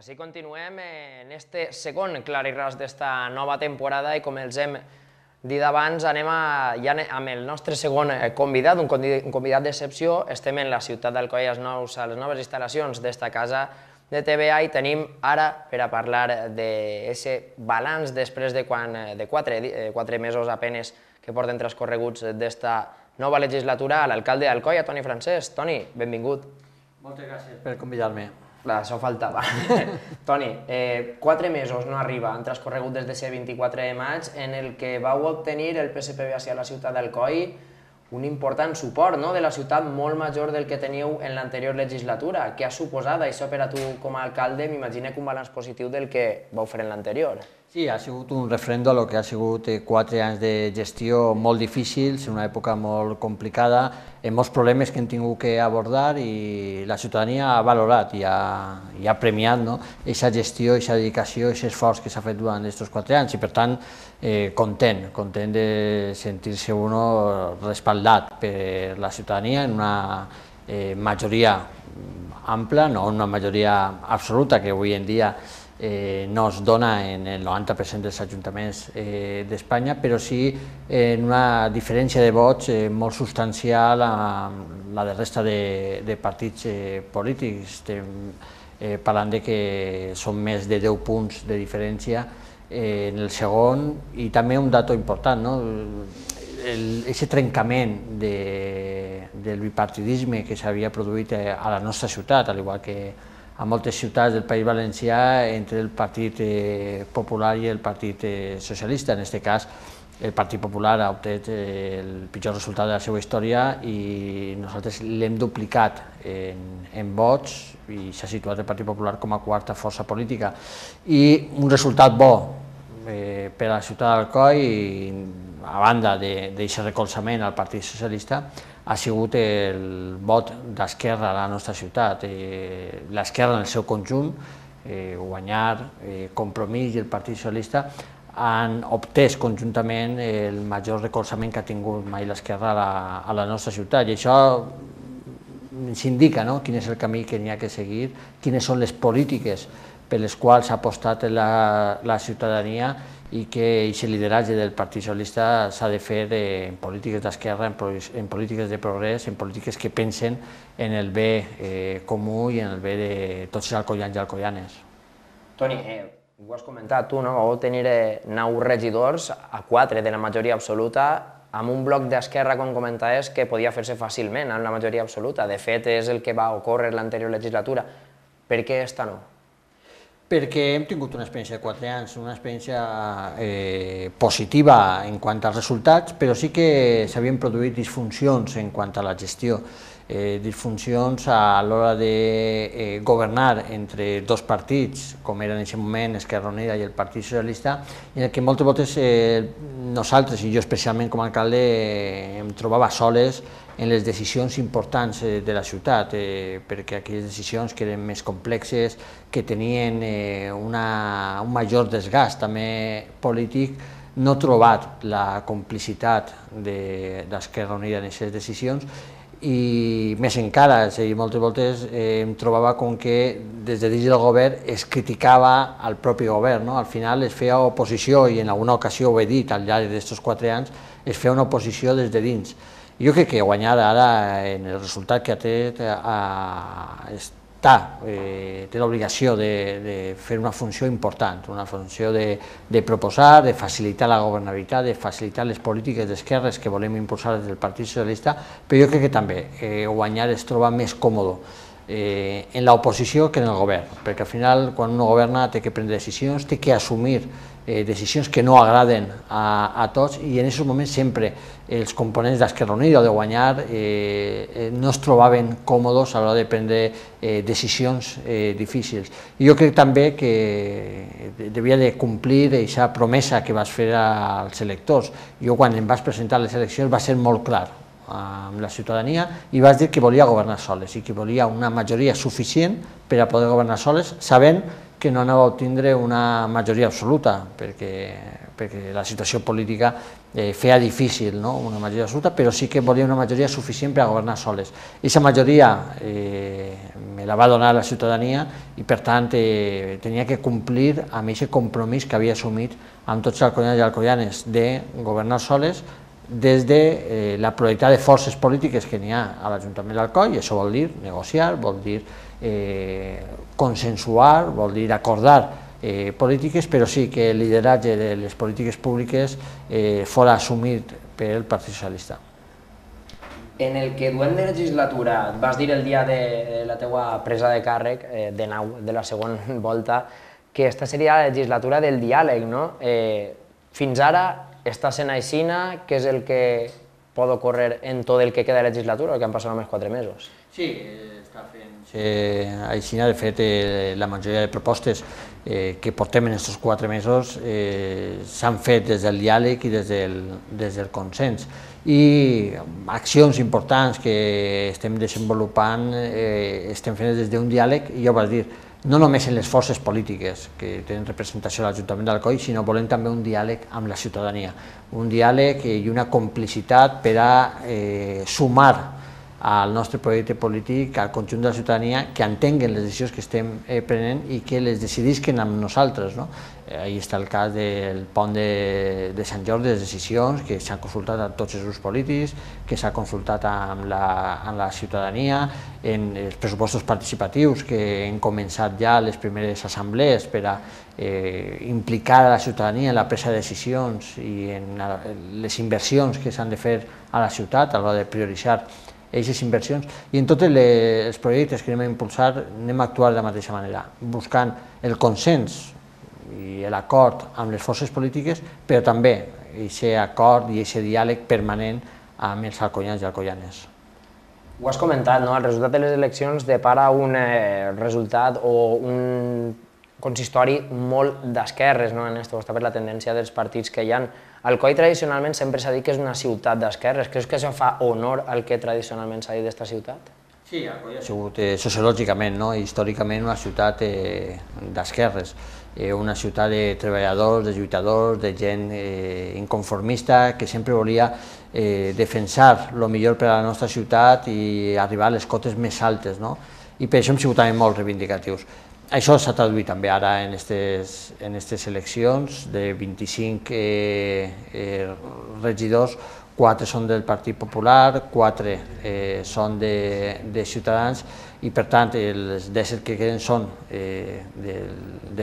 Així continuem en este segon clar i ras d'esta nova temporada i com els hem dit abans anem ja amb el nostre segon convidat, un convidat d'excepció. Estem en la ciutat d'Alcoi, a les noves instal·lacions d'esta casa de TVA i tenim ara per a parlar d'aquest balanç després de 4 mesos apenes que porten transcorreguts d'esta nova legislatura a l'alcalde d'Alcoi, a Toni Francesc. Toni, benvingut. Moltes gràcies per convidar-me. Això faltava. Toni, 4 mesos no arriba, han transcorregut des de ser 24 de maig, en el que vau obtenir el PSPV a la ciutat d'Alcoi un important suport de la ciutat molt major del que teníeu en l'anterior legislatura. Què ha suposat això per a tu com a alcalde? M'imagino que un balanç positiu del que vau fer en l'anterior. Sí, ha sigut un refrendo del que ha sigut 4 anys de gestió molt difícils, en una època molt complicada, amb molts problemes que hem tingut que abordar i la ciutadania ha valorat i ha premiat aquesta gestió, aquesta dedicació, aquest esforç que s'ha fet durant aquests 4 anys i per tant content de sentir-se uno respaldat per la ciutadania en una majoria ampla, no una majoria absoluta que avui en dia no es dona en el 90% dels ajuntaments d'Espanya, però sí en una diferència de vots molt substancial amb la de resta de partits polítics. Estem parlant que són més de 10 punts de diferència en el segon i també un dato important, aquest trencament del bipartidisme que s'havia produït a la nostra ciutat, al igual que a moltes ciutats del País Valencià, entre el Partit Popular i el Partit Socialista. En aquest cas, el Partit Popular ha obtingut el pitjor resultat de la seva història i nosaltres l'hem duplicat en vots i s'ha situat el Partit Popular com a quarta força política. I un resultat bo per a la ciutat d'Alcoi, a banda d'aquest recolzament al Partit Socialista, ha sigut el vot d'Esquerra a la nostra ciutat. L'Esquerra en el seu conjunt, Guanyar, Compromís i el Partit Socialista, han obtès conjuntament el major recolzament que ha tingut mai l'Esquerra a la nostra ciutat. I això ens indica quin és el camí que n'hi ha que seguir, quines són les polítiques per les quals ha apostat la ciutadania i que aquest lideratge del Partit Socialista s'ha de fer en polítiques d'esquerra, en polítiques de progrés, en polítiques que pensen en el bé comú i en el bé de tots els alcoians i alcoianes. Toni, ho has comentat tu, vau tenir 9 regidors a 4 de la majoria absoluta, amb un bloc d'esquerra, com comentaves, que podia fer-se fàcilment amb la majoria absoluta. De fet, és el que va ocórrer l'anterior legislatura. Per què esta no? Perquè hem tingut una experiència de 4 anys, una experiència positiva en quant als resultats, però sí que s'havien produït disfuncions en quant a la gestió, disfuncions a l'hora de governar entre dos partits, com eren en aquest moment Esquerra Unida i el Partit Socialista, en el que moltes voltes nosaltres, i jo especialment com a alcalde, em trobava soles en les decisions importants de la ciutat, perquè aquelles decisions que eren més complexes, que tenien un major desgast també polític, no he trobat la complicitat d'Esquerra Unida en aquestes decisions i més encara, moltes voltes em trobava com que des de dins del govern es criticava al propi govern, al final es feia oposició i en alguna ocasió ho he dit al llarg d'aquests 4 anys, es feia una oposició des de dins. Jo crec que Guanyar ara, en el resultat que té, té l'obligació de fer una funció important, una funció de proposar, de facilitar la governabilitat, de facilitar les polítiques d'esquerres que volem impulsar des del Partit Socialista, però jo crec que també Guanyar es troba més còmode en l'oposició que en el govern, perquè al final quan un governa té que prendre decisions, té que assumir decisions que no agraden a tots i en aquests moments sempre els components d'Esquerra Unida o de Guanyar no es trobaven còmodes a l'hora de prendre decisions difícils. Jo crec també que devia de complir aquesta promesa que vas fer als electors. Jo quan em vas presentar a les eleccions va ser molt clar amb la ciutadania i vas dir que volia governar soles i que volia una majoria suficient per a poder governar soles, sabent que no anava a obtindre una majoria absoluta, perquè la situació política feia difícil una majoria absoluta, però sí que volia una majoria suficient per a governar soles. Aquesta majoria me la va donar la ciutadania i, per tant, tenia que complir amb aquest compromís que havia assumit amb tots els alcoians i alcoianes de governar soles des de la pluralitat de forces polítiques que n'hi ha a l'Ajuntament d'Alcoi, i això vol dir negociar, vol dir consensuar, vol dir acordar polítiques, però sí que el lideratge de les polítiques públiques fora assumit pel Partit Socialista. En el que duem de legislatura, et vas dir el dia de la teua presa de càrrec, de la segona volta, que aquesta seria la legislatura del diàleg, no? Fins ara està sent aixina, què és el que pot ocórrer en tot el que queda de legislatura, el que han passat només 4 mesos? Sí, està fent aixina. De fet, la majoria de propostes que portem en aquests 4 mesos s'han fet des del diàleg i des del consens. I accions importants que estem desenvolupant estem fent des d'un diàleg, i ja ho vas dir, no només en les forces polítiques que tenen representació a l'Ajuntament d'Alcoi, sinó volem també un diàleg amb la ciutadania, un diàleg i una complicitat per a sumar al nostre projecte polític, al conjunt de la ciutadania, que entenguen les decisions que estem prenent i que les decidisquen amb nosaltres. Ahí està el cas del pont de Sant Jordi, les decisions que s'han consultat a tots els grups polítics, que s'ha consultat amb la ciutadania, en els pressupostos participatius, que hem començat ja les primeres assemblees per a implicar a la ciutadania en la presa de decisions i en les inversions que s'han de fer a la ciutat a l'hora de prioritzar aquestes inversions, i en tots els projectes que anem a impulsar anem a actuar de la mateixa manera, buscant el consens i l'acord amb les forces polítiques, però també aquest acord i aquest diàleg permanent amb els alcoians i alcoianes. Ho has comentat, el resultat de les eleccions depara un resultat o un consistori molt d'esquerres, en aquesta per la tendència dels partits que hi ha. Alcoi tradicionalment sempre s'ha dit que és una ciutat d'esquerres. Creus que això fa honor al que tradicionalment s'ha dit d'esta ciutat? Sí, Alcoi ha sigut sociològicament i històricament una ciutat d'esquerres, una ciutat de treballadors, de lluitadors, de gent inconformista que sempre volia defensar el millor per a la nostra ciutat i arribar a les cotes més altes, i per això hem sigut també molt reivindicatius. Això s'ha traduït també ara en aquestes eleccions, de 25 regidors, 4 són del Partit Popular, 4 són de Ciutadans, i per tant els 17 que queden són de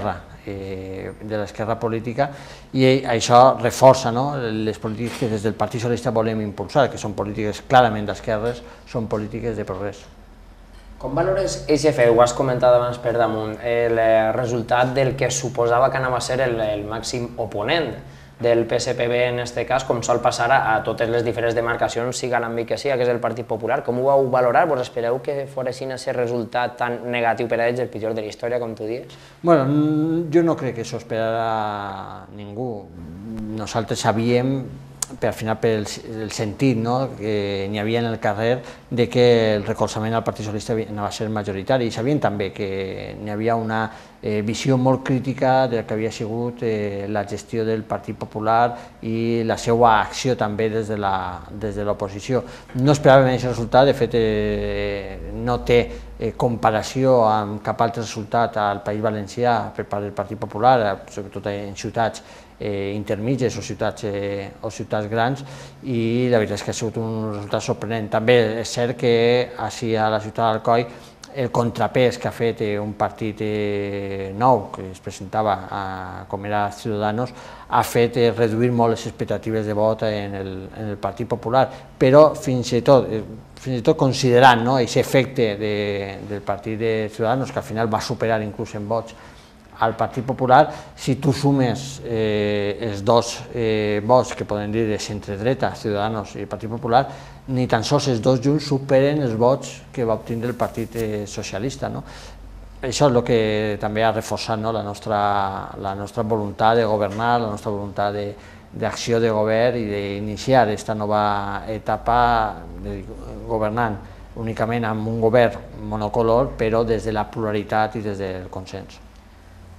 l'esquerra política, i això reforça les polítiques que des del Partit Socialista volem impulsar, que són polítiques clarament d'esquerres, són polítiques de progrés. Com valores aquest fet, ho has comentat abans per damunt, el resultat del que suposava que anava a ser el màxim oponent del PSPB en aquest cas, com sol passar a totes les diferents demarcacions, siga l'àmbit que siga, que és el Partit Popular? Com ho vau valorar? Vos espereu que fos aquest resultat tan negatiu per a ells, el pitjor de la història, com tu dius? Bueno, jo no crec que això esperarà ningú. Nosaltres sabíem, al final pel sentit que n'hi havia en el carrer, que el recolzament al Partit Socialista anava a ser majoritari, i sabien també que n'hi havia una visió molt crítica del que havia sigut la gestió del Partit Popular i la seva acció també des de l'oposició. No esperàvem aquest resultat, de fet no té comparació amb cap altre resultat al País Valencià per part del Partit Popular, sobretot en ciutats intermitges o ciutats grans, i la veritat és que ha sigut un resultat sorprenent. També és cert que així a la ciutat d'Alcoi el contrapès que ha fet un partit nou que es presentava com era Ciudadanos ha fet reduir molt les expectatives de vot en el Partit Popular, però fins i tot considerant aquest efecte del partit de Ciudadanos, que al final va superar inclús en vots al Partit Popular, si tu sumes els dos vots que poden dir de centredreta, Ciudadanos i Partit Popular, ni tan sols els dos junts superen els vots que va obtindre el Partit Socialista. Això és el que també ha reforçat la nostra voluntat de governar, la nostra voluntat d'acció de govern i d'iniciar aquesta nova etapa governant únicament amb un govern monocolor, però des de la pluralitat i des del consens.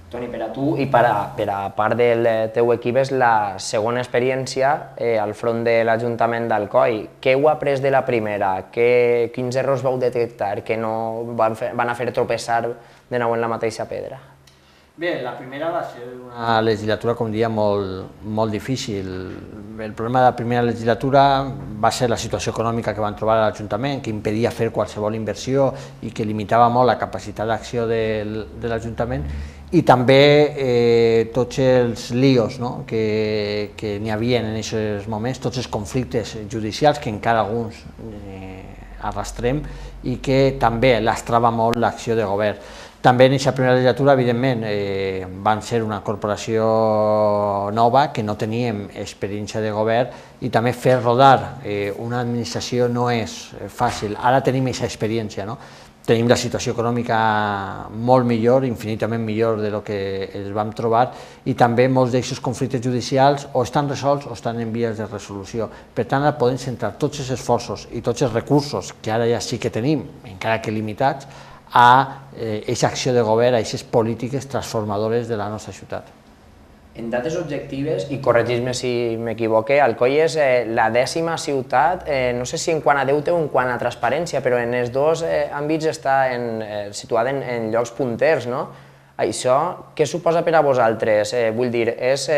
Toni, per a tu i per a part del teu equip és la segona experiència al front de l'Ajuntament d'Alcoi. Què heu après de la primera? Quins errors vau detectar que no van a fer tropeçar de nou en la mateixa pedra? Bé, la primera va ser una legislatura, com dia, molt difícil. El problema de la primera legislatura va ser la situació econòmica que van trobar a l'Ajuntament, que impedia fer qualsevol inversió i que limitava molt la capacitat d'acció de l'Ajuntament, i també tots els líos que n'hi havia en aquests moments, tots els conflictes judicials que encara alguns arrastrem i que també lastrava molt l'acció de govern. També en aquesta primera legislatura, evidentment, van ser una corporació nova, que no teníem experiència de govern, i també fer rodar una administració no és fàcil. Ara tenim aquesta experiència, tenim la situació econòmica molt millor, infinitament millor de lo que ens vam trobar, i també molts d'aquests conflictes judicials o estan resolts o estan en vies de resolució. Per tant, ara podem centrar tots els esforços i tots els recursos que ara ja sí que tenim, encara que limitats, a aquesta acció de govern, a aquestes polítiques transformadores de la nostra ciutat. En dates objectives, i corregis-me si m'equivoque, Alcoi és la 10ª ciutat, no sé si en quant a deute o en quant a transparència, però en els dos àmbits està situada en llocs punters, no? Això què suposa per a vosaltres? Vull dir,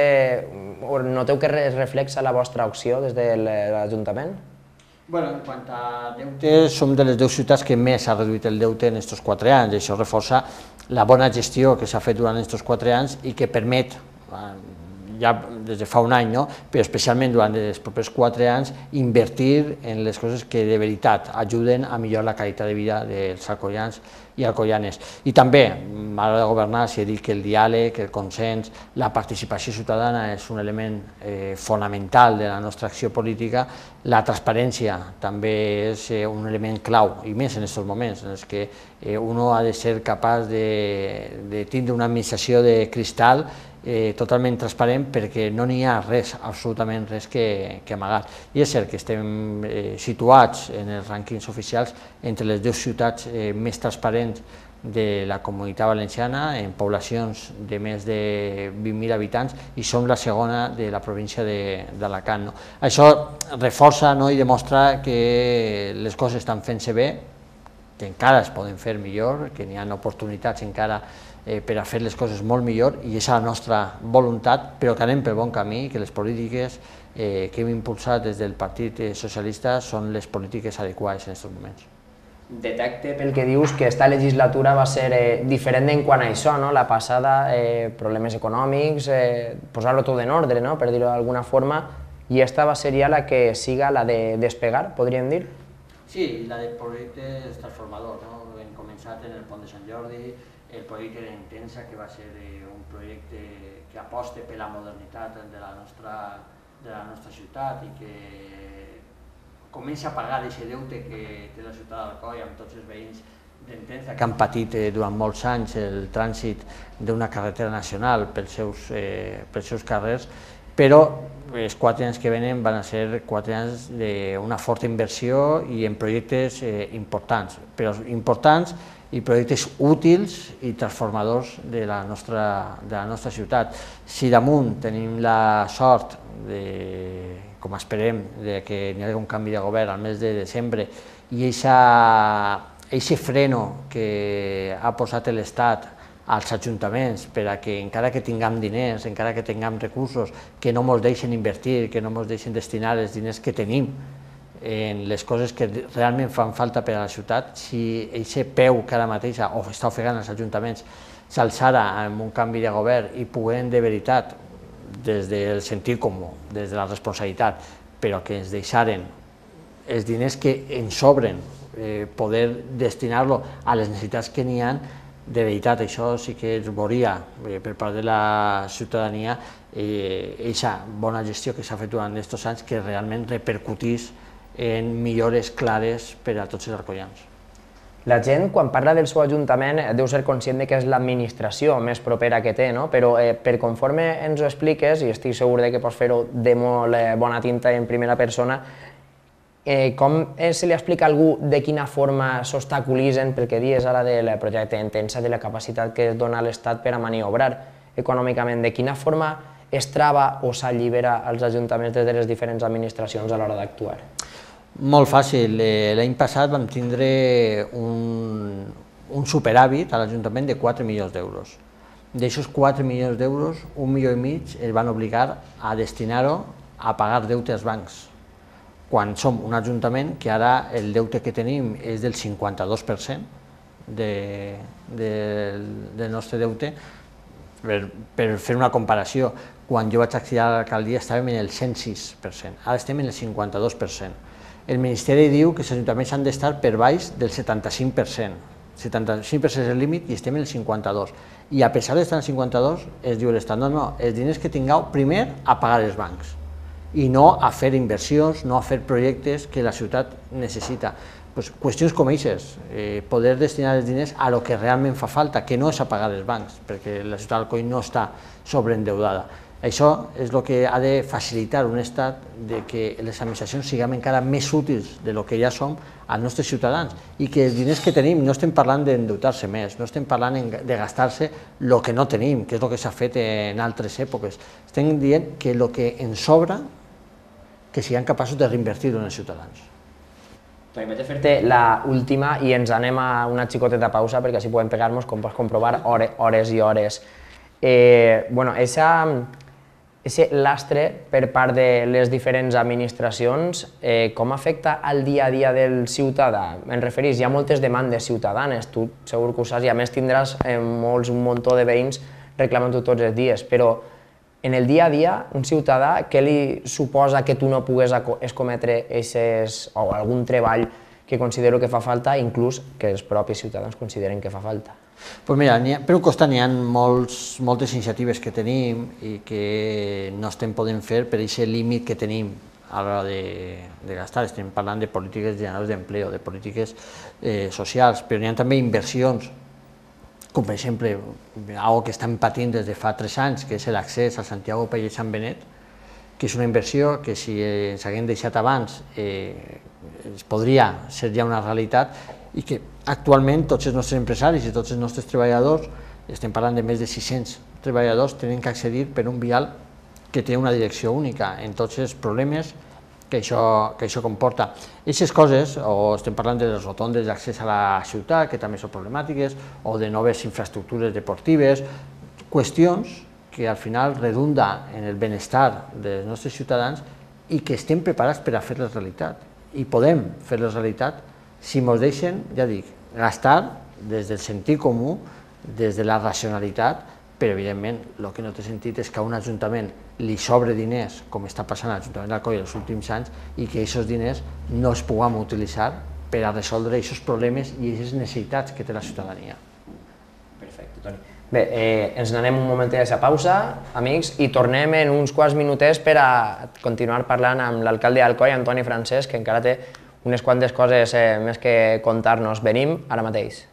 noteu que reflexa la vostra acció des de l'Ajuntament? En quant a deute, som de les 10 ciutats que més ha reduït el deute en aquests 4 anys. Això reforça la bona gestió que s'ha fet durant aquests 4 anys i que permet, ja des de fa un any, però especialment durant els propers 4 anys, invertir en les coses que de veritat ajuden a millorar la qualitat de vida dels alcoians i alcoianes. I també, a l'hora de governar, s'ha dit que el diàleg, el consens, la participació ciutadana és un element fonamental de la nostra acció política. La transparència també és un element clau, i més en aquests moments, en què un ha de ser capaç de tindre una administració de cristal totalment transparent, perquè no n'hi ha res, absolutament res que amagar. I és cert que estem situats en els rànquings oficials entre les 10 ciutats més transparents de la Comunitat Valenciana, en poblacions de més de 20.000 habitants, i som la segona de la província d'Alacant. Això reforça i demostra que les coses estan fent-se bé, que encara es poden fer millor, que n'hi ha oportunitats encara per a fer les coses molt millor, i és la nostra voluntat, però que anem pel bon camí, que les polítiques que hem impulsat des del Partit Socialista són les polítiques adequades en aquests moments. Detecte pel que dius que esta legislatura va ser diferent en quant a això, la passada, problemes econòmics, posar-ho tot en ordre, per dir-ho d'alguna forma, i esta va ser ja la que siga la de despegar, podríem dir? Sí, la de projectes transformadors. Hem començat en el Pont de Sant Jordi, el projecte d'Intensa, que va ser un projecte que aposta per la modernitat de la nostra ciutat i que comença a pagar aquest deute que té la ciutat d'Alcoi amb tots els veïns d'Intensa, que han patit durant molts anys el trànsit d'una carretera nacional pels seus carrers, però els 4 anys que venen van ser 4 anys d'una forta inversió i en projectes importants, i projectes útils i transformadors de la nostra ciutat. Si damunt tenim la sort, com esperem, que hi hagi un canvi de govern al mes de desembre, i aquest freno que ha posat l'Estat als ajuntaments per a que, encara que tinguem diners, encara que tinguem recursos, que no ens deixen invertir, que no ens deixen destinar els diners que tenim en les coses que realment fan falta per a la ciutat, si aquest peu que ara mateix està ofegant els ajuntaments s'alçara amb un canvi de govern i puguem de veritat, des del sentit comú, des de la responsabilitat, però que ens deixaren els diners que ens sobren, poder destinar-lo a les necessitats que n'hi ha, de veritat això sí que es veuria per part de la ciutadania aquesta bona gestió que s'ha fet durant aquests anys, que realment repercutís en millores clares per a tots els alcoians. La gent, quan parla del seu ajuntament, deu ser conscient que és l'administració més propera que té, però per conforme ens ho expliques, i estic segur que pots fer-ho de molt bona tinta en primera persona, com se li explica a algú de quina forma s'obstaculitzen, pel que dius ara del projecte Intensa, de la capacitat que es dona a l'Estat per a maniobrar econòmicament, de quina forma es trava o s'allibera als ajuntaments des de les diferents administracions a l'hora d'actuar? Molt fàcil. L'any passat vam tindre un superàvit a l'Ajuntament de 4 milions d'euros. D'aixòs 4 milions d'euros, 1,5 milions es van obligar a destinar-ho a pagar deute als bancs, quan som un ajuntament que ara el deute que tenim és del 52% del nostre deute. Per fer una comparació, quan jo vaig accedir a l'alcaldia estàvem en el 106%, ara estem en el 52%. El Ministeri diu que els ajuntaments han d'estar per baix del 75%. 75% és el límit i estem en el 52%. I a pesar d'estar en el 52%, es diu l'Estat, no, els diners que tingueu primer a pagar els bancs i no a fer inversions, no a fer projectes que la ciutat necessita. Qüestions com aquestes, poder destinar els diners a lo que realment fa falta, que no és a pagar els bancs, perquè la ciutat d'Alcoi no està sobreendeudada. Això és el que ha de facilitar un estat de que les administracions siguem encara més útils de lo que ja som als nostres ciutadans i que els diners que tenim no estem parlant d'endeutar-se més, no estem parlant de gastar-se el que no tenim, que és el que s'ha fet en altres èpoques. Estem dient que el que ens sobra, que siguem capaços de reinvertir-ho en els ciutadans. Vaig a fer-te l'última i ens anem a una xicoteta pausa perquè així podem pegar-nos, com pots comprovar, hores i hores. Aquest lastre per part de les diferents administracions, com afecta al dia a dia del ciutadà? Em referís, hi ha moltes demandes ciutadanes, tu segur que ho saps, i a més tindràs un muntó de veïns reclamant-ho tots els dies, però en el dia a dia, un ciutadà, què li suposa que tu no pugues escometre algun treball que considero que fa falta, inclús que els propis ciutadans consideren que fa falta? Doncs mira, per un costat n'hi ha moltes iniciatives que tenim i que no estem podent fer per aquest límit que tenim a l'hora de gastar. Estem parlant de polítiques generals d'empleo, de polítiques socials, però n'hi ha també inversions, com per exemple, algo que estem patint des de fa 3 anys, que és l'accés al Santiago Pell i Sant Benet, que és una inversió que si ens haguem deixat abans podria ser ja una realitat i que actualment tots els nostres empresaris i tots els nostres treballadors, estem parlant de més de 600 treballadors, tenen que accedir per un vial que té una direcció única en tots els problemes que això comporta. Aquestes coses, o estem parlant de les rotondes d'accés a la ciutat, que també són problemàtiques, o de noves infraestructures deportives, qüestions que al final redunda en el benestar dels nostres ciutadans i que estem preparats per a fer-les realitat. I podem fer-les realitat si ens deixen, ja dic, gastar des del sentit comú, des de la racionalitat, però evidentment el que no té sentit és que a un ajuntament li sobre diners, com està passant a l'Ajuntament d'Alcoi els últims anys, i que aquests diners no es puguem utilitzar per a resoldre aquests problemes i aquestes necessitats que té la ciutadania. Perfecte, Toni. Bé, ens n'anem un moment a aquesta pausa, amics, i tornem en uns quants minutets per a continuar parlant amb l'alcalde d'Alcoi, Antoni Francesc, que encara té unes quantes coses més que contar-nos. Venim ara mateix.